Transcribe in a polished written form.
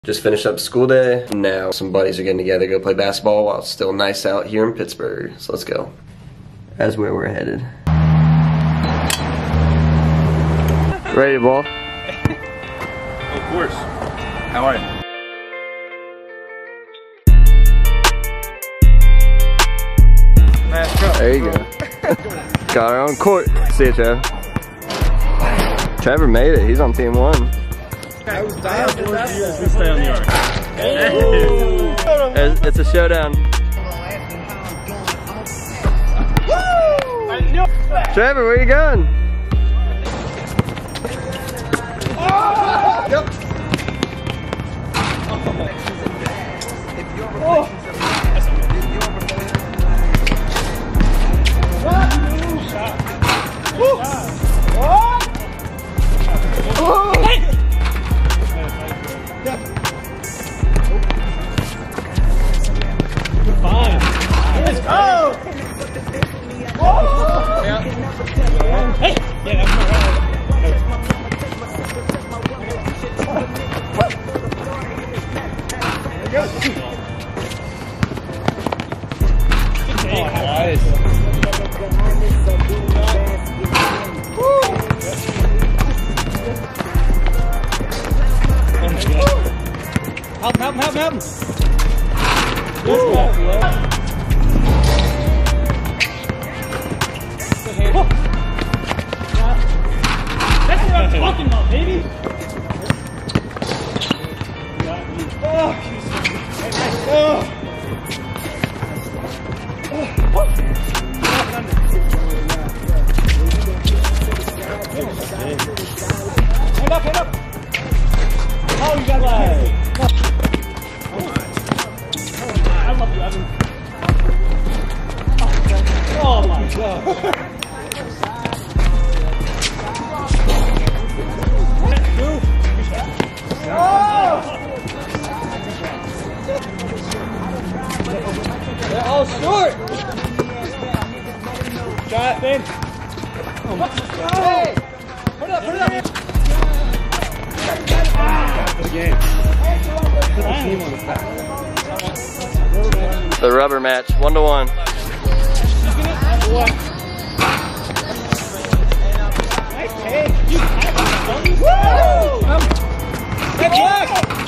Just finished up school day. Now some buddies are getting together to go play basketball while it's still nice out here in Pittsburgh. So let's go. That's where we're headed. Ready to ball? Of course. How are you? There you go. Got our own court. See you, Trev. Trevor made it. He's on team 1. Stay on the arc. It's a showdown. Trevor, where you going? Help! That's what I'm talking about, baby! Hand up! Oh, you got live! I love you, Evan. Oh my god. They're all short. Try it, Ben. Hey! Put it up! The rubber match, 1-to-1. Hey, you. Woo! Hey, Jack!